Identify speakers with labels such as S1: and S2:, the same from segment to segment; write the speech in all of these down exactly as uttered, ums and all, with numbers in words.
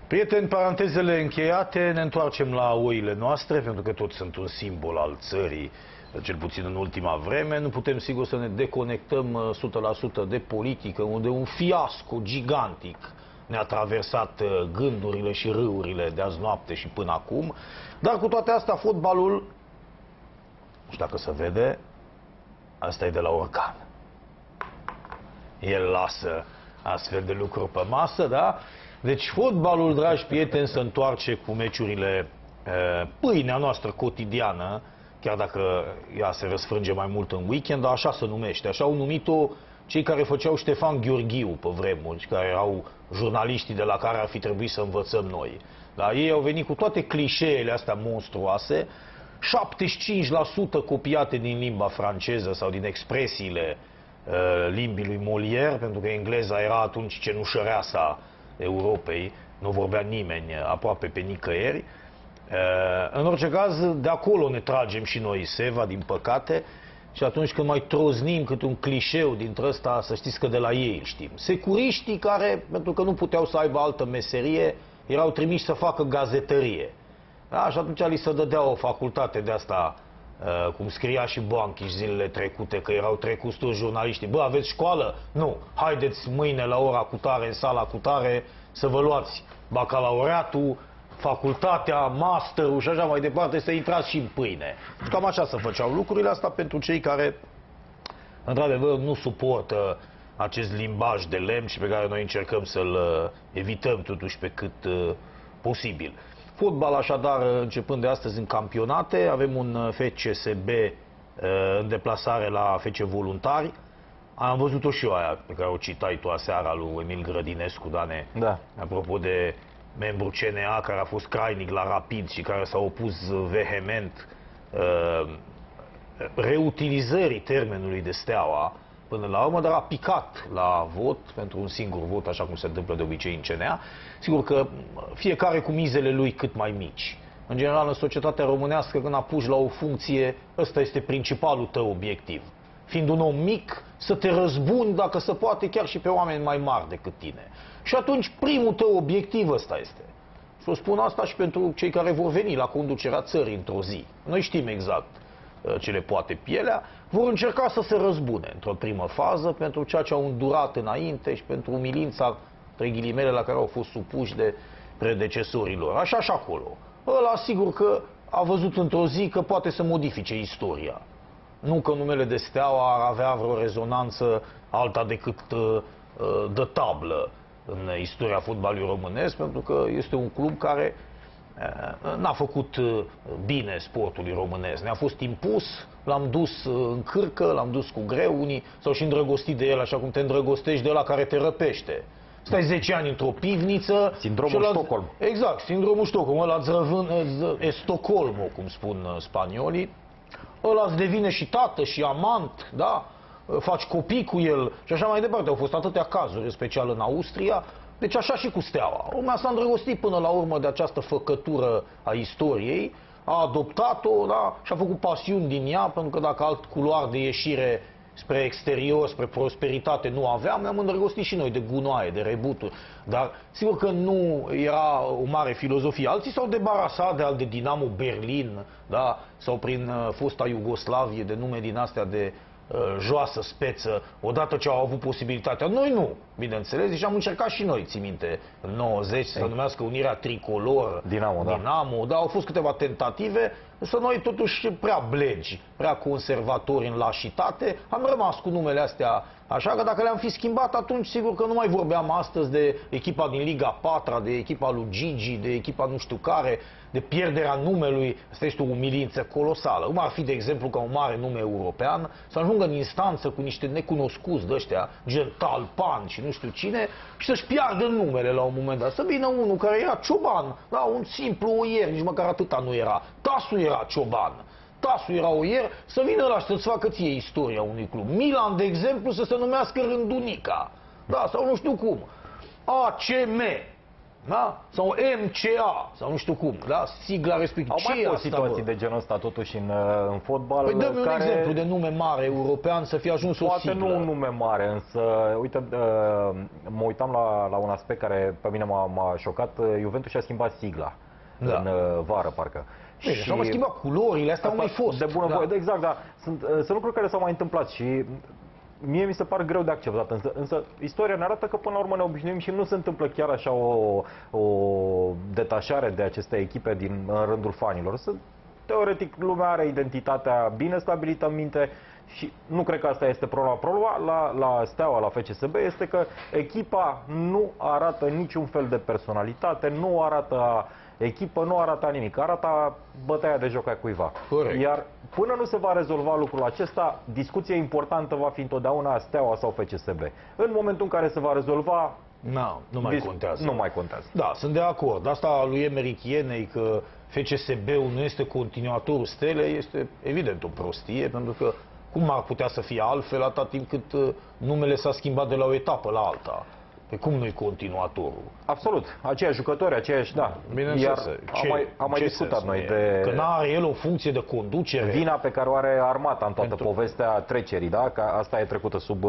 S1: Prieteni, parantezele încheiate, ne întoarcem la oile noastre, pentru că toți sunt un simbol al țării, cel puțin în ultima vreme. Nu putem, sigur, să ne deconectăm o sută la sută de politică, unde un fiasco gigantic ne-a traversat gândurile și râurile de azi noapte și până acum. Dar cu toate astea, fotbalul, nu știu dacă se vede, asta e de la Orcan. El lasă astfel de lucruri pe masă, da? Deci fotbalul, dragi prieteni, se întoarce cu meciurile, pâinea noastră cotidiană, chiar dacă ea se răsfrânge mai mult în weekend, dar așa se numește. Așa au numit-o cei care făceau Ștefan Gheorghiu pe vremuri, care erau jurnaliștii de la care ar fi trebuit să învățăm noi. Dar ei au venit cu toate clișeele astea monstruoase, șaptezeci și cinci la sută copiate din limba franceză sau din expresiile uh, limbii lui Molière, pentru că engleza era atunci cenușăreasa Europei, nu vorbea nimeni aproape pe nicăieri. În orice caz, de acolo ne tragem și noi seva, din păcate, și atunci când mai troznim câte un clișeu dintre ăsta, să știți că de la ei îl știm. Securiștii care, pentru că nu puteau să aibă altă meserie, erau trimiși să facă gazetărie. Da? Și atunci li se dădea o facultate de asta, cum scria și Boanchi zilele trecute, că erau trecuți toți jurnaliștii. Bă, aveți școală? Nu. Haideți mâine la ora cutare, în sala cutare, să vă luați bacalaureatul, facultatea, masterul și așa mai departe, să intrați și în pâine. Cam așa se făceau lucrurile astea pentru cei care, într-adevăr, nu suportă acest limbaj de lemn și pe care noi încercăm să-l evităm totuși pe cât uh, posibil. Fotbal, așadar, începând de astăzi în campionate, avem un F C S B în deplasare la F C Voluntari. Am văzut-o și eu aia pe care o citai tu aseara lui Emil Grădinescu, Dane,
S2: da.
S1: Apropo de membru C N A care a fost crainic la Rapid și care s-a opus vehement uh, reutilizării termenului de Steaua până la urmă, dar a picat la vot pentru un singur vot, așa cum se întâmplă de obicei în C N A. Sigur că fiecare cu mizele lui cât mai mici. În general, în societatea românească, când apuci la o funcție, ăsta este principalul tău obiectiv. Fiind un om mic, să te răzbuni, dacă se poate, chiar și pe oameni mai mari decât tine. Și atunci, primul tău obiectiv ăsta este. Și o spun asta și pentru cei care vor veni la conducerea țării într-o zi. Noi știm exact ce le poate pielea, vor încerca să se răzbune într-o primă fază pentru ceea ce au îndurat înainte și pentru umilința, între ghilimele, la care au fost supuși de predecesorii lor. Așa și acolo. Ăla, sigur că a văzut într-o zi că poate să modifice istoria. Nu că numele de Steaua ar avea vreo rezonanță alta decât uh, de tablă în istoria fotbalului românesc, pentru că este un club care n-a făcut bine sportului românesc. Ne-a fost impus, l-am dus în cârcă, l-am dus cu greu, unii s-au și îndrăgostit de el, așa cum te îndrăgostești de ăla care te răpește. Stai zece ani într-o pivniță.
S2: Sindromul Stockholm.
S1: Exact, sindromul Stockholm, ăla îți răvân, e Stockholm, cum spun spaniolii. Ăla îți devine și tată și amant, da? Faci copii cu el și așa mai departe. Au fost atâtea cazuri, în special în Austria. Deci așa și cu Steaua. Lumea s-a îndrăgostit până la urmă de această făcătură a istoriei, a adoptat-o, da? Și a făcut pasiuni din ea, pentru că dacă alt culoar de ieșire spre exterior, spre prosperitate nu aveam, ne-am îndrăgostit și noi de gunoaie, de rebuturi. Dar sigur că nu era o mare filozofie. Alții s-au debarasat de al de Dinamo Berlin, da? Sau prin fosta Iugoslavie, de nume din astea de joasă speță, odată ce au avut posibilitatea. Noi nu, bineînțeles, deci am încercat și noi, ții minte, în nouăzeci, să numească Unirea Tricolor,
S2: Dinamo, da.
S1: Dinamo, da, au fost câteva tentative, însă noi totuși prea blegi, prea conservatori în lașitate, am rămas cu numele astea, așa că dacă le-am fi schimbat, atunci sigur că nu mai vorbeam astăzi de echipa din Liga patra, de echipa lui Gigi, de echipa nu știu care, de pierderea numelui. Asta este o umilință colosală. Cum ar fi, de exemplu, ca un mare nume european să ajungă în instanță cu niște necunoscuți de ăștia, gen Talpan și nu știu cine, și să-și piardă numele la un moment dat. Să vină unul care era Cioban, da, un simplu oier, nici măcar atâta nu era. Tasu era Cioban. Tasu era oier, să vină ăla și să-ți facă ție istoria unui club. Milan, de exemplu, să se numească Rândunica. Da, sau nu știu cum. A C M. Da? Sau M C A, sau nu știu cum, da? Sigla respectivă.
S2: Au mai
S1: Ce
S2: fost
S1: asta,
S2: situații
S1: bă?
S2: de genul ăsta totuși în, în fotbal.
S1: Păi dă-mi
S2: care...
S1: un exemplu de nume mare european să fie ajuns o
S2: Poate
S1: siglă.
S2: nu un nume mare, însă, uite, mă uitam la, la un aspect care pe mine m-a șocat. Juventus și-a schimbat sigla
S1: Da.
S2: în vară, parcă.
S1: Bine, și au mai schimbat culorile, astea au mai fost.
S2: De bună
S1: da.
S2: voie, exact, da. Sunt, sunt lucruri care s-au mai întâmplat și mie mi se par greu de acceptat, însă, însă istoria ne arată că până la urmă ne obișnuim și nu se întâmplă chiar așa o, o detașare de aceste echipe din în rândul fanilor. Să, teoretic, lumea are identitatea bine stabilită în minte și nu cred că asta este problema. Problema la, la Steaua, la F C S B, este că echipa nu arată niciun fel de personalitate, nu arată echipă, nu arată nimic, arată bătaia de joc a cuiva.
S1: Corect.
S2: Iar până nu se va rezolva lucrul acesta, discuția importantă va fi întotdeauna Steaua sau F C S B. În momentul în care se va rezolva,
S1: No, nu mai contează.
S2: Nu mai contează.
S1: Da, sunt de acord. Asta lui Emeric Ienei, că F C S B-ul nu este continuatorul Stelei, este evident o prostie, pentru că cum ar putea să fie altfel atâta timp cât uh, numele s-a schimbat de la o etapă la alta? Pe cum nu-i continuatorul?
S2: Absolut. Aceiași jucători, aceiași, da.
S1: Bineînțeles.
S2: Iar
S1: Ce,
S2: am mai, am mai discutat noi de...
S1: Că n-are el o funcție de conducere.
S2: Vina pe care o are armata în toată
S1: Pentru...
S2: povestea trecerii, da? Că asta e trecută sub,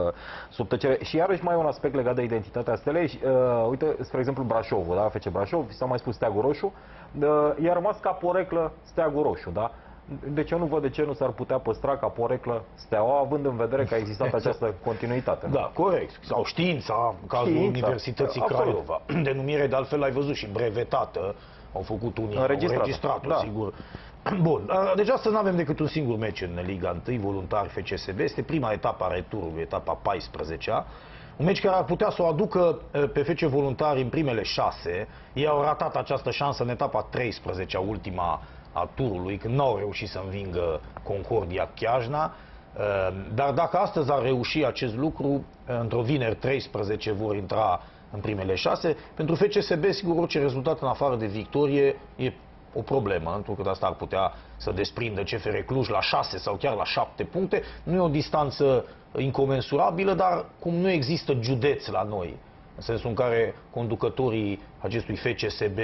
S2: sub tăcere. Și iarăși mai e un aspect legat de identitatea Stelei. Uh, uite, spre exemplu, Brașovul, da? F C Brașov, s-a mai spus Steagul Roșu. Uh, i-a rămas ca poreclă Steagul Roșu, da? Deci eu nu văd de ce nu s-ar putea păstra ca poreclă Steaua, având în vedere că a existat această continuitate.
S1: Da, corect. Sau știința, în cazul știința, Universității absolut. Craiova. Denumire, de altfel, l-ai văzut și brevetată. Au făcut unii,
S2: înregistrată,
S1: au registrat da. Sigur. Bun, deci astăzi nu avem decât un singur meci în Liga unu, Voluntari F C S B. Este prima etapă a returului, etapa paisprezecea. Un meci care ar putea să o aducă pe F C Voluntari în primele șase. Ei au ratat această șansă în etapa treisprezecea, ultima a turului, când n-au reușit să învingă Concordia Chiajna. Dar dacă astăzi ar reuși acest lucru, într-o vineri treisprezece vor intra în primele șase. Pentru F C S B, sigur, orice rezultat în afară de victorie e o problemă, pentru că asta ar putea să desprindă C F R Cluj la șase sau chiar la șapte puncte. Nu e o distanță incomensurabilă, dar cum nu există județ la noi, în sensul în care conducătorii acestui F C S B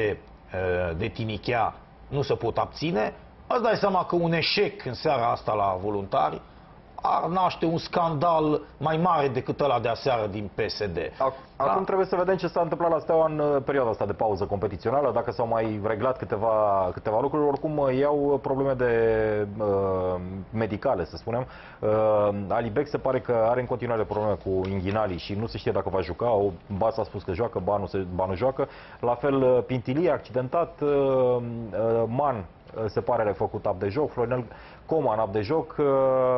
S1: de Tinichea nu se pot abține, îți dai seama că un eșec în seara asta la Voluntari ar naște un scandal mai mare decât ăla de aseară din P S D.
S2: Acum da? Trebuie să vedem ce s-a întâmplat la Steaua în perioada asta de pauză competițională, dacă s-au mai reglat câteva, câteva lucruri. Oricum iau probleme de uh, medicale, să spunem. Uh, Alibec se pare că are în continuare probleme cu inghinalii și nu se știe dacă va juca. O, ba s-a spus că joacă, ba nu, se, ba nu joacă. La fel Pintilie, accidentat, uh, uh, Man se pare refăcut ap de joc, Florinel Coman ap de joc. Uh,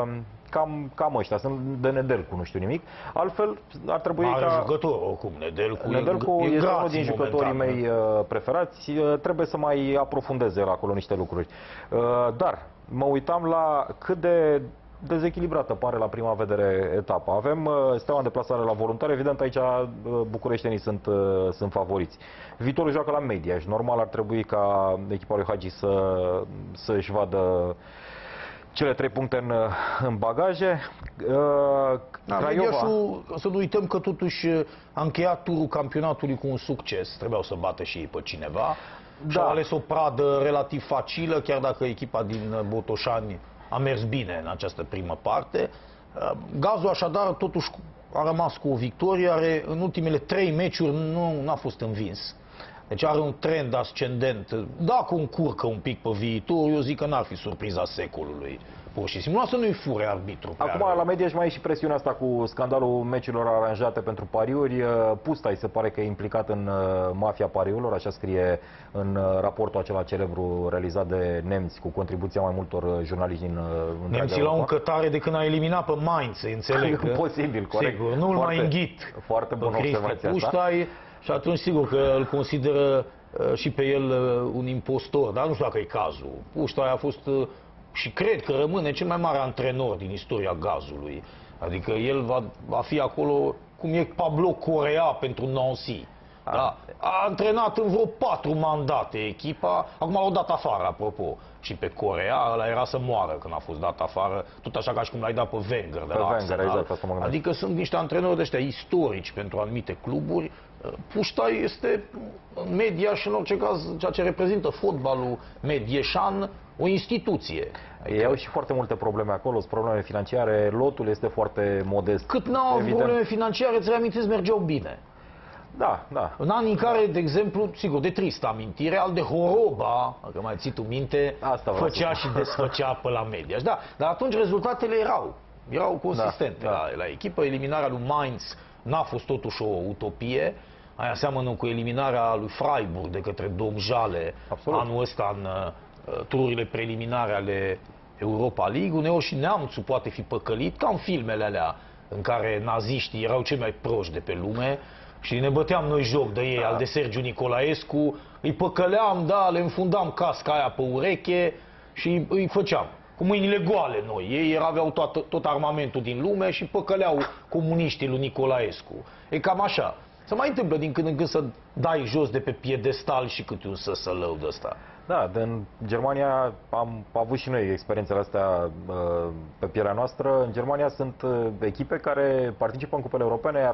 S2: Cam, cam ăștia, sunt de Nedelcu, nu știu nimic. Altfel, ar trebui
S1: Mare
S2: ca...
S1: jucător, oricum, Nedelcu,
S2: Nedelcu
S1: e,
S2: este unul din jucătorii
S1: momentan.
S2: mei uh, preferați. Uh, trebuie să mai aprofundeze acolo niște lucruri. Uh, dar, mă uitam la cât de dezechilibrată pare la prima vedere etapa. Avem uh, Steaua în deplasare la Voluntari. Evident, aici uh, bucureștenii sunt, uh, sunt favoriți. Viitorul joacă la Mediaș. Normal ar trebui ca echipa lui Hagi să, să își vadă cele trei puncte în, în bagaje. Uh,
S1: Craiova. Să nu uităm că totuși a încheiat turul campionatului cu un succes. Trebuiau să bată și ei pe cineva. Da. Și-au ales o pradă relativ facilă, chiar dacă echipa din Botoșani a mers bine în această primă parte. Gazul așadar totuși a rămas cu o victorie, are în ultimele trei meciuri nu a fost învins. Deci are un trend ascendent. Dacă încurcă un pic pe viitor, eu zic că n-ar fi surpriza secolului. Pur și simplu, asta nu-i fure arbitru.
S2: Acum, la Mediaș mai e și presiunea asta cu scandalul meciurilor aranjate pentru pariuri. Pustai se pare că e implicat în mafia pariurilor, așa scrie în raportul acela celebru realizat de nemți, cu contribuția mai multor jurnaliști din
S1: Nemții l-au încătare de când a eliminat pe Mainz, înțeleg.
S2: Posibil, corect.
S1: Sigur, nu-l mai înghit.
S2: Foarte bună observația asta.
S1: Și atunci, sigur că îl consideră uh, și pe el uh, un impostor, dar nu știu dacă e cazul. Puștai a fost uh, și cred că rămâne cel mai mare antrenor din istoria gazului. Adică el va, va fi acolo cum e Pablo Correa pentru Nancy. Da. A antrenat în vreo patru mandate echipa, acum l-au dat afară, apropo, și pe Corea, ăla era să moară când a fost dat afară, tot așa ca și cum l-ai dat pe Wenger de
S2: pe
S1: la
S2: Wenger,
S1: Arsenal.
S2: exact, asta mă gândesc.
S1: Adică sunt niște antrenori de ăștia istorici pentru anumite cluburi. Puștai este în media și în orice caz ceea ce reprezintă fotbalul medieșan, o instituție.
S2: Ei au și foarte multe probleme acolo, sunt probleme financiare, lotul este foarte modest.
S1: Cât n-au avut probleme financiare, îți reamintiți, mergeau bine.
S2: Da, da.
S1: În anii în care, de exemplu, sigur, de tristă amintire, al de Horoba, dacă mai ții tu minte,
S2: Asta
S1: făcea și desfăcea pe la media. Da, dar atunci rezultatele erau, erau consistente.
S2: Da, da.
S1: La, la echipă, eliminarea lui Mainz n-a fost totuși o utopie. Aia seamănă cu eliminarea lui Freiburg de către Domjale anul ăsta în uh, tururile preliminare ale Europa League. Uneori și neamțul poate fi păcălit, ca în filmele alea în care naziștii erau cei mai proști de pe lume și ne băteam noi joc de ei, da. Al de Sergiu Nicolaescu, îi păcăleam, da, le înfundam casca aia pe ureche și îi făceam cu mâinile goale noi. Ei aveau toată, tot armamentul din lume și păcăleau comuniștii lui Nicolaescu. E cam așa. Se mai întâmplă din când în când să dai jos de pe piedestal și câte un săsălău de ăsta.
S2: Da, în Germania am avut și noi experiențele astea uh, pe pielea noastră. În Germania sunt uh, echipe care participă în cupele europene, iar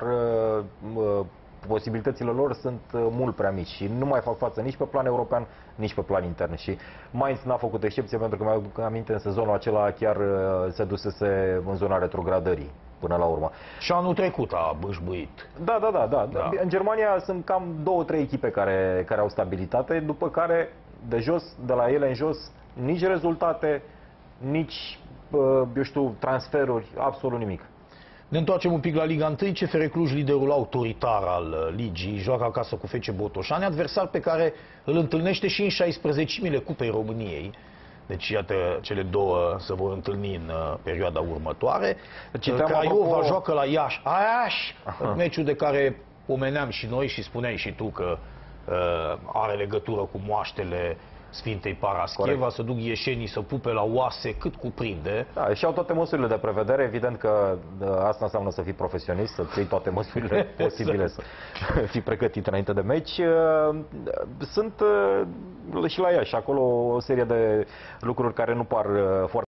S2: uh, posibilitățile lor sunt uh, mult prea mici și nu mai fac față nici pe plan european, nici pe plan intern. Și Mainz n-a făcut excepție, pentru că mi-aduc aminte, în sezonul acela chiar uh, se dusese în zona retrogradării până la urmă.
S1: Și anul trecut a bâșbâit.
S2: Da, da, da, da,
S1: da.
S2: În Germania sunt cam două, trei echipe care, care au stabilitate, după care de jos, de la ele în jos, nici rezultate, nici, eu știu, transferuri, absolut nimic.
S1: Ne întoarcem un pic la Liga unu. C F R Cluj, liderul autoritar al ligii, joacă acasă cu F C Botoșani, adversar pe care îl întâlnește și în șaisprezecimile Cupei României. Deci, iată, cele două se vor întâlni în uh, perioada următoare.
S2: Citeam
S1: Craiova
S2: apropo...
S1: joacă la Iași. Iași! Meciul de care pomeneam și noi și spuneai și tu că uh, are legătură cu moaștele Sfintei Parascheva. Corect. Să duc ieșenii să pupe la oase cât cuprinde.
S2: Da, și au toate măsurile de prevedere. Evident că asta înseamnă să fii profesionist, să-ți iei toate măsurile posibile, să fii pregătit înainte de meci. Sunt și la Iași acolo o serie de lucruri care nu par foarte